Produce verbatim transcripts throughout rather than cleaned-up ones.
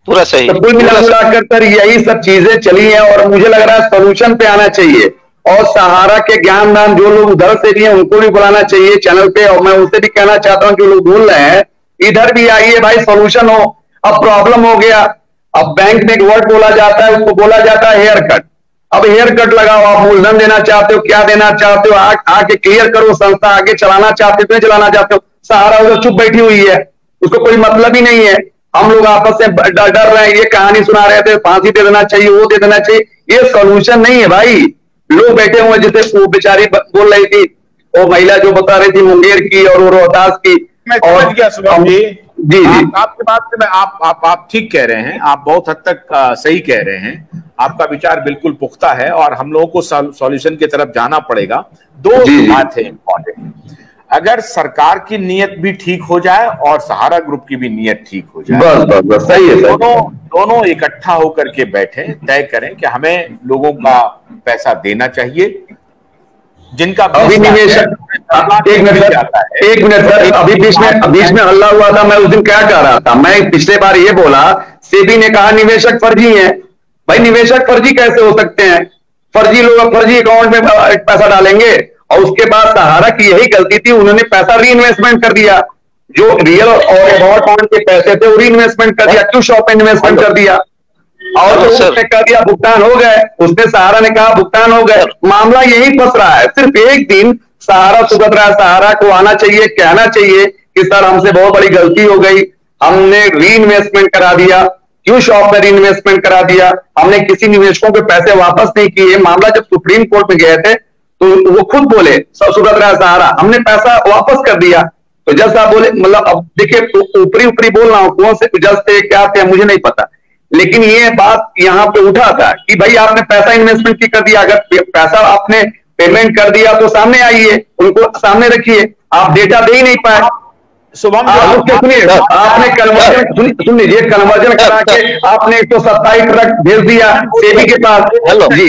पूरा सही। तो कुल मिलाकर सर यही सब चीजें चली हैं और मुझे लग रहा है सोल्यूशन पे आना चाहिए और सहारा के ज्ञानदान जो लोग उधर से भी हैं उनको भी बुलाना चाहिए चैनल पे। और मैं उनसे भी कहना चाहता हूं कि लोग बोल रहे हैं इधर भी आइए भाई, सोल्यूशन हो। अब प्रॉब्लम हो गया, अब बैंक में एक वर्ड बोला जाता है, उसको बोला जाता है हेयर कट। अब हेयर कट लगाओ, आप मूलधन देना चाहते हो, क्या देना चाहते हो, आ, आके क्लियर करो। संस्था आगे चलाना चाहते हो, चलाना चाहते हो। सहारा उधर चुप बैठी हुई है, उसको कोई मतलब ही नहीं है। हम लोग आपस में डर डर रहे हैं, ये कहानी सुना रहे थे, फांसी दे देना चाहिए, वो दे देना चाहिए। ये सोल्यूशन नहीं है भाई। लोग बैठे हुए, जैसे वो बेचारी बोल रही थी, वो महिला जो बता रही थी मुंगेर की और वो रोहतास की। मैं समझ गया शुभम जी। जी जी आप, आपकी बात से मैं आप आप आप ठीक कह रहे हैं, आप बहुत हद तक आ, सही कह रहे हैं। आपका विचार बिल्कुल पुख्ता है और हम लोगों को सॉल्यूशन की तरफ जाना पड़ेगा। दो बात है इंपॉर्टेंट, अगर सरकार की नीयत भी ठीक हो जाए और सहारा ग्रुप की भी नीयत ठीक हो जाए, बस बस बस सही है। दोनों दोनों इकट्ठा होकर के बैठे तय करें कि हमें लोगों का पैसा देना चाहिए। जिनका अभी निवेशक एक मिनट सर एक मिनट सर अभी बीच में बीच में हल्ला हुआ था। मैं उस दिन क्या कह रहा था, मैं पिछले बार ये बोला, सेबी ने कहा निवेशक फर्जी हैं। भाई निवेशक फर्जी कैसे हो सकते हैं? फर्जी लोग फर्जी अकाउंट में पैसा डालेंगे। और उसके बाद सहारा की यही गलती थी, उन्होंने पैसा री इन्वेस्टमेंट कर दिया। जो रियल और अकाउंट के पैसे थे वो री इन्वेस्टमेंट कर दिया। क्यों शॉप में इन्वेस्टमेंट कर दिया? और तो उसने कह दिया भुगतान हो गए, उसने सहारा ने कहा भुगतान हो गए। मामला यही फंस रहा है। सिर्फ एक दिन सहारा सुगत रहा है। सहारा को आना चाहिए, कहना चाहिए कि सर हमसे बहुत बड़ी गलती हो गई, हमने री इन्वेस्टमेंट करा दिया। क्यों शॉप में री इन्वेस्टमेंट करा दिया? हमने किसी निवेशकों के पैसे वापस नहीं किए। मामला जब सुप्रीम कोर्ट में गए थे तो वो खुद बोले, सब सुगत रहा सहारा, हमने पैसा वापस कर दिया। तो जज साहब बोले, मतलब अब देखिए ऊपरी ऊपरी बोल रहा हूं, कौन से जज थे क्या थे मुझे नहीं पता, लेकिन ये बात यहां पे उठा था कि भाई आपने पैसा इन्वेस्टमेंट की कर दिया। अगर पैसा आपने पेमेंट कर दिया तो सामने आइए, उनको सामने रखिए। आप डेटा दे ही नहीं पाए। शुभम सुनिए, आपने कन्वर्जन सुन लीजिए, कन्वर्जन करा के आपने एक सौ सत्ताईस ट्रक भेज दिया सेबी के पास। हेलो जी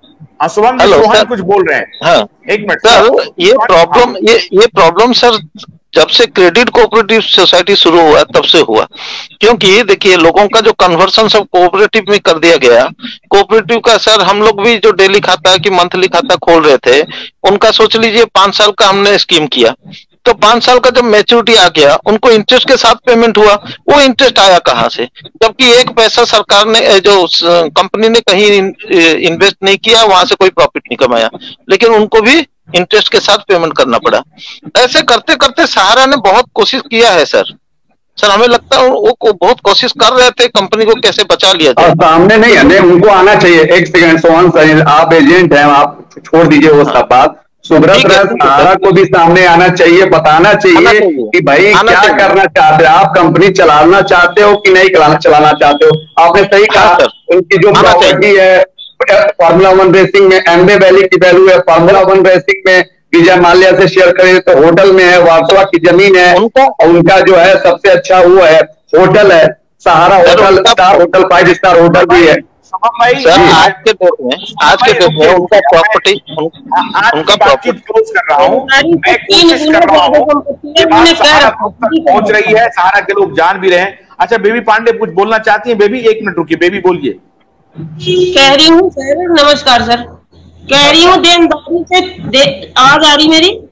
शुभम जी, सोहन कुछ बोल रहे हैं। हाँ एक मिनट सर, ये प्रॉब्लम ये ये प्रॉब्लम सर जब से क्रेडिट कोऑपरेटिव सोसाइटी शुरू हुआ तब से हुआ। क्योंकि देखिए लोगों का जो कन्वर्सन सब कोऑपरेटिव में कर दिया गया। कोऑपरेटिव का सर हम लोग भी जो डेली खाता कि मंथली खाता खोल रहे थे, उनका सोच लीजिए पांच साल का हमने स्कीम किया, तो पांच साल का जब मैच्योरिटी आ गया उनको इंटरेस्ट के साथ पेमेंट हुआ। वो इंटरेस्ट आया कहां से? जबकि एक पैसा सरकार ने जो कंपनी ने कहीं इन्वेस्ट नहीं किया, वहां से कोई प्रॉफिट नहीं कमाया, लेकिन उनको भी इंटरेस्ट के साथ पेमेंट करना पड़ा। ऐसे करते करते सहारा ने बहुत कोशिश किया है सर। सर हमें लगता है वो को बहुत कोशिश कर रहे थे कंपनी को कैसे बचा लिया जाए। सामने नहीं है, उनको आना चाहिए। एक सेकंड सोहन सर, आप एजेंट हैं, आप छोड़ दीजिए वो सब बात। सुब्रत राय सहारा को भी सामने आना चाहिए, बताना चाहिए कि भाई क्या करना चाहते हो आप, कंपनी चलाना चाहते हो कि नहीं चलाना चाहते हो। आपने सही कहा, उनकी जो प्रॉपर्टी है फार्मूला वन रेसिंग में एम्बे वैली की वैल्यू है, फार्मूला वन रेसिंग में विजय माल्या से शेयर करें तो होटल में है, वार्सोवा की जमीन है, और उनका जो है सबसे अच्छा वो है होटल है Sahara hotel, star hotel, five star hotel भी है। सर आज के दौर में आज के दौर में उनका प्रॉपर्टी उनका प्रॉपर्टी क्लोज कर रहा हूँ, मैं कोशिश कर रहा हूँ, पहुंच रही है, सहारा के लोग जान भी रहे हैं। अच्छा बेबी पांडे कुछ बोलना चाहती है? बेबी एक मिनट रुकिए, बेबी बोलिए। कह रही हूँ सर, नमस्कार सर, कह रही हूँ देनदारी से दे, आवाज आ रही मेरी?